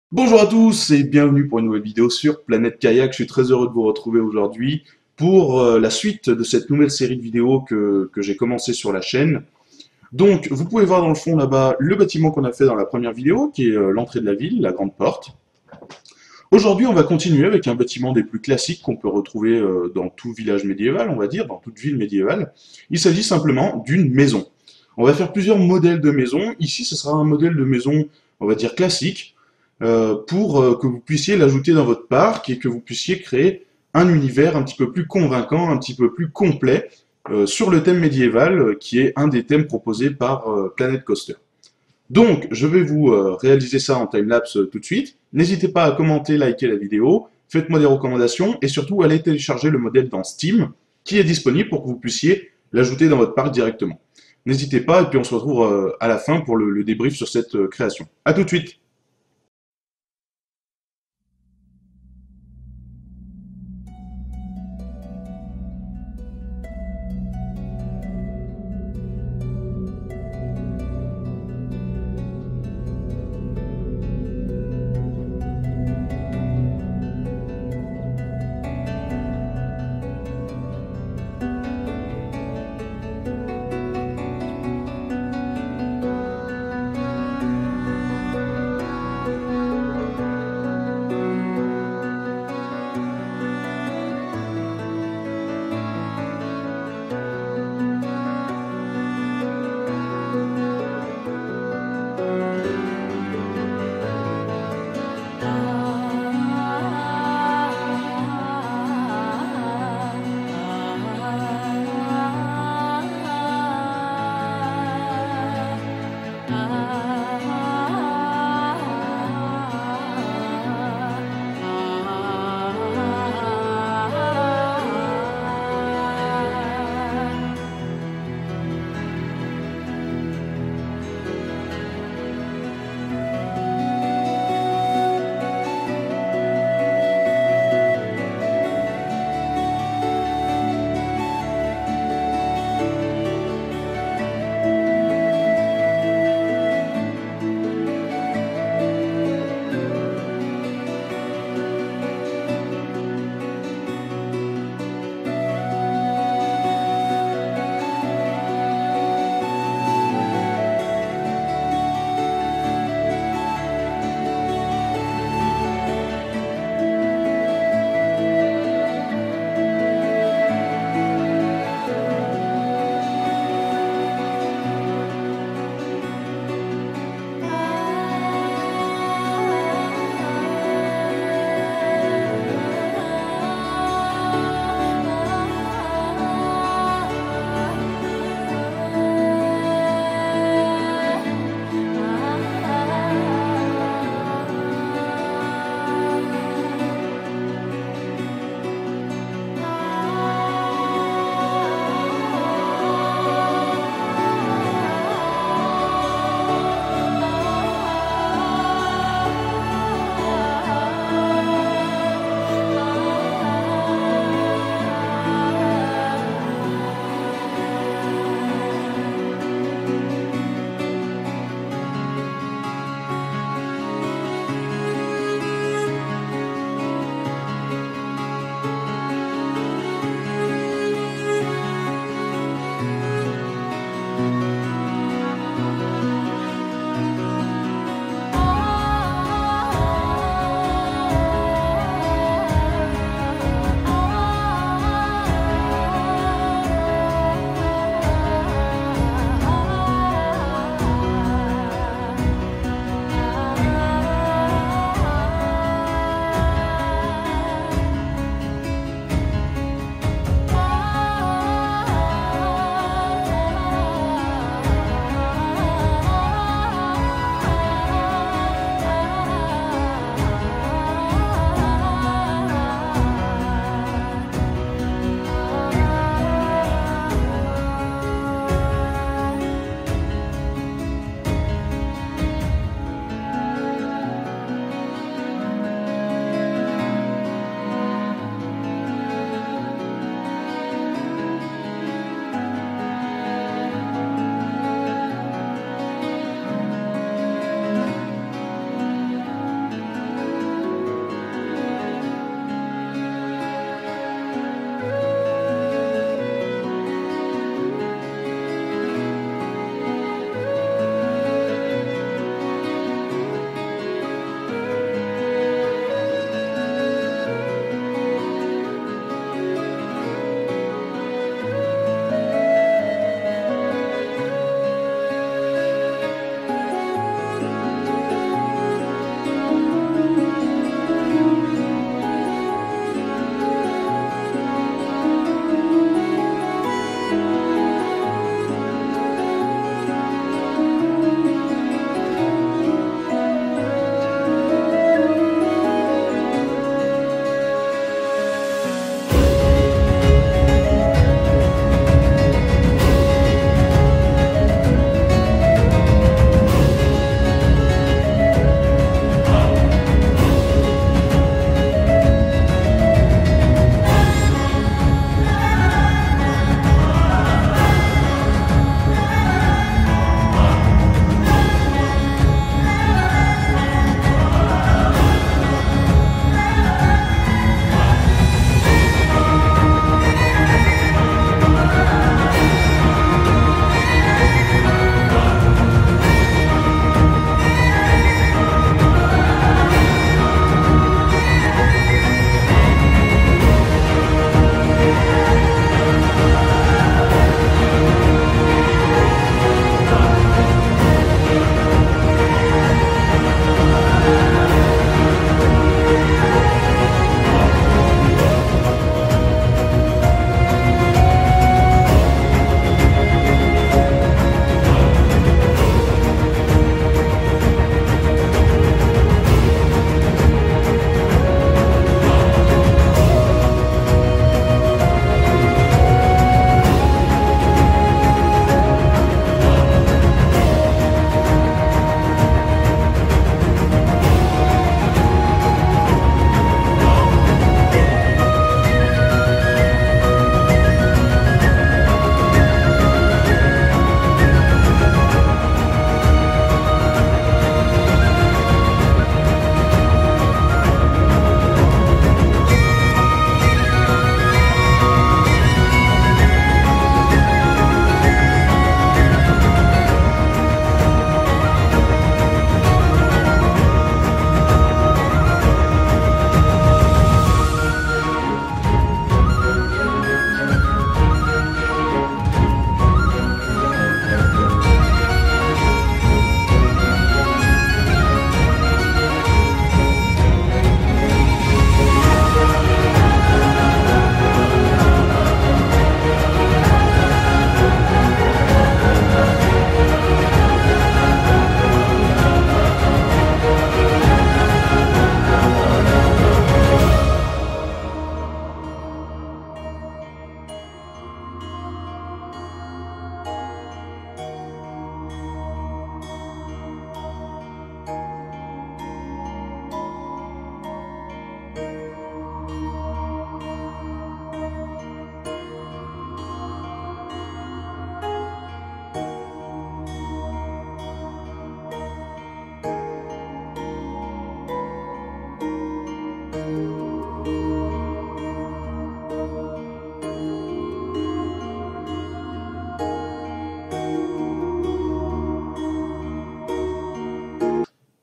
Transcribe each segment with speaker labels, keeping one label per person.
Speaker 1: Bonjour à tous et bienvenue pour une nouvelle vidéo sur Planète Kayak. Je suis très heureux de vous retrouver aujourd'hui pour la suite de cette nouvelle série de vidéos que j'ai commencé sur la chaîne. Donc, vous pouvez voir dans le fond là-bas le bâtiment qu'on a fait dans la première vidéo, qui est l'entrée de la ville, la grande porte. Aujourd'hui, on va continuer avec un bâtiment des plus classiques qu'on peut retrouver dans tout village médiéval, on va dire, dans toute ville médiévale. Il s'agit simplement d'une maison. On va faire plusieurs modèles de maison. Ici, ce sera un modèle de maison, on va dire classique, pour que vous puissiez l'ajouter dans votre parc et que vous puissiez créer un univers un petit peu plus convaincant, un petit peu plus complet sur le thème médiéval, qui est un des thèmes proposés par Planet Coaster. Donc, je vais vous réaliser ça en timelapse tout de suite. N'hésitez pas à commenter, liker la vidéo, faites-moi des recommandations et surtout allez télécharger le modèle dans Steam qui est disponible pour que vous puissiez l'ajouter dans votre parc directement. N'hésitez pas et puis on se retrouve à la fin pour le débrief sur cette création. A tout de suite.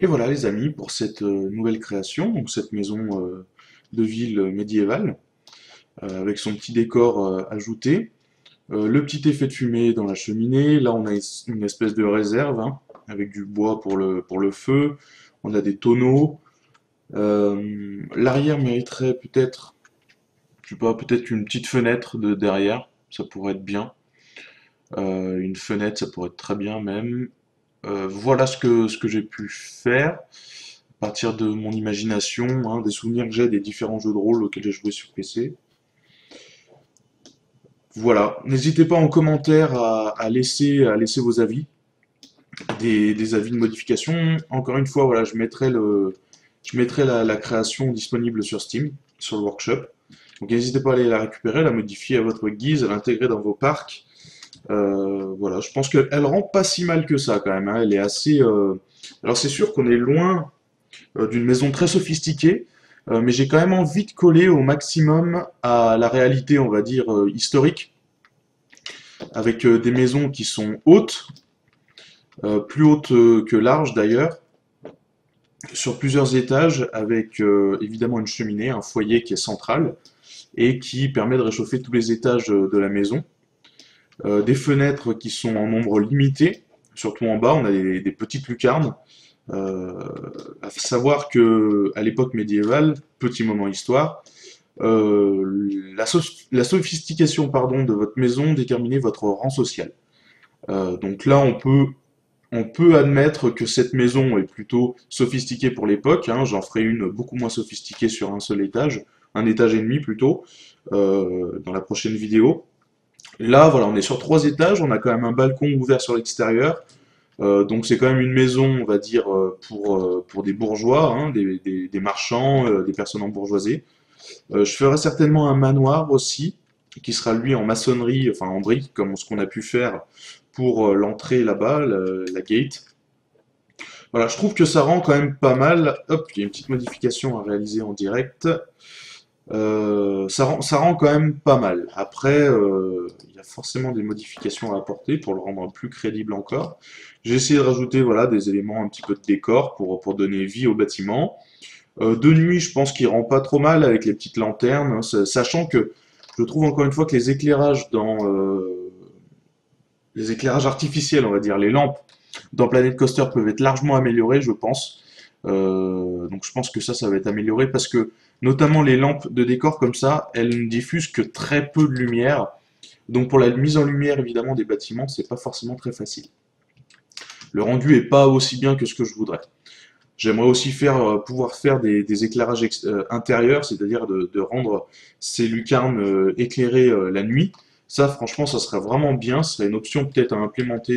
Speaker 1: Et voilà les amis pour cette nouvelle création, donc cette maison de ville médiévale, avec son petit décor ajouté. Le petit effet de fumée dans la cheminée, là on a une espèce de réserve, hein, avec du bois pour le feu, on a des tonneaux. L'arrière mériterait peut-être, je sais pas, peut-être une petite fenêtre de derrière, ça pourrait être bien. Une fenêtre, ça pourrait être très bien même. Voilà ce que j'ai pu faire à partir de mon imagination, hein, des souvenirs que j'ai des différents jeux de rôle auxquels j'ai joué sur PC. Voilà, n'hésitez pas en commentaire à laisser vos avis, des avis de modification. Encore une fois, voilà, je mettrai la création disponible sur Steam, sur le workshop. Donc n'hésitez pas à aller la récupérer, à la modifier à votre guise, à l'intégrer dans vos parcs. Voilà, je pense qu'elle rend pas si mal que ça quand même, hein. Elle est assez. Alors c'est sûr qu'on est loin d'une maison très sophistiquée, mais j'ai quand même envie de coller au maximum à la réalité, on va dire, historique, avec des maisons qui sont hautes, plus hautes que larges d'ailleurs, sur plusieurs étages, avec évidemment une cheminée, un foyer qui est central, et qui permet de réchauffer tous les étages de la maison. Des fenêtres qui sont en nombre limité, surtout en bas, on a des petites lucarnes. À savoir que à l'époque médiévale, petit moment histoire, la sophistication pardon, de votre maison déterminait votre rang social. Donc là, on peut admettre que cette maison est plutôt sophistiquée pour l'époque, hein. J'en ferai une beaucoup moins sophistiquée sur un étage et demi plutôt, dans la prochaine vidéo. Là, voilà, on est sur 3 étages, on a quand même un balcon ouvert sur l'extérieur. Donc c'est quand même une maison, on va dire, pour des bourgeois, hein, des marchands, des personnes embourgeoisées. Je ferai certainement un manoir aussi, qui sera lui en maçonnerie, enfin en briques, comme ce qu'on a pu faire pour l'entrée là-bas, la gate. Voilà, je trouve que ça rend quand même pas mal. Hop, il y a une petite modification à réaliser en direct. Ça rend quand même pas mal. Après, il y a forcément des modifications à apporter pour le rendre plus crédible encore. J'ai essayé de rajouter voilà, des éléments un petit peu de décor pour donner vie au bâtiment. De nuit, je pense qu'il rend pas trop mal avec les petites lanternes, hein, sachant que je trouve encore une fois que les éclairages les éclairages artificiels, on va dire, les lampes dans Planet Coaster peuvent être largement améliorées, je pense. Donc je pense que ça va être amélioré parce que notamment les lampes de décor comme ça, elles ne diffusent que très peu de lumière. Donc pour la mise en lumière évidemment des bâtiments, c'est pas forcément très facile. Le rendu est pas aussi bien que ce que je voudrais. J'aimerais aussi pouvoir faire des éclairages intérieurs, c'est-à-dire de rendre ces lucarnes éclairées la nuit. Ça, franchement, ça serait vraiment bien. Ce serait une option peut-être à implémenter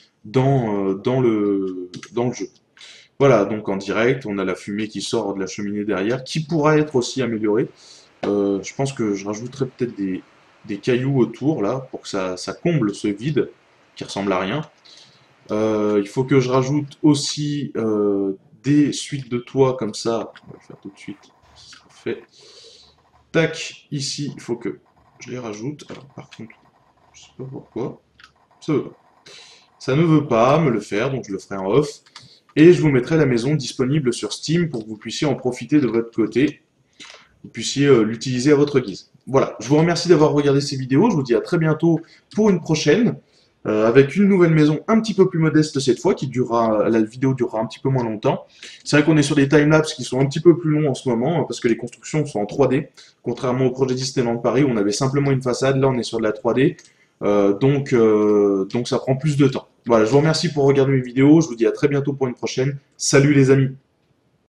Speaker 1: dans le jeu. Voilà, donc en direct, on a la fumée qui sort de la cheminée derrière, qui pourra être aussi améliorée. Je pense que je rajouterai peut-être des cailloux autour, là, pour que ça comble ce vide qui ressemble à rien. Il faut que je rajoute aussi des suites de toit comme ça. On va le faire tout de suite. Ce sera fait. Tac, ici, il faut que je les rajoute. Alors, par contre, je sais pas pourquoi. Ça veut pas. Ça ne veut pas me le faire, donc je le ferai en off. Et je vous mettrai la maison disponible sur Steam pour que vous puissiez en profiter de votre côté. Vous puissiez l'utiliser à votre guise. Voilà, je vous remercie d'avoir regardé ces vidéos. Je vous dis à très bientôt pour une prochaine. Avec une nouvelle maison un petit peu plus modeste cette fois, la vidéo durera un petit peu moins longtemps. C'est vrai qu'on est sur des timelapses qui sont un petit peu plus longs en ce moment, parce que les constructions sont en 3D, contrairement au projet Disneyland Paris, où on avait simplement une façade, là on est sur de la 3D, donc ça prend plus de temps. Voilà, je vous remercie pour regarder mes vidéos, je vous dis à très bientôt pour une prochaine. Salut les amis!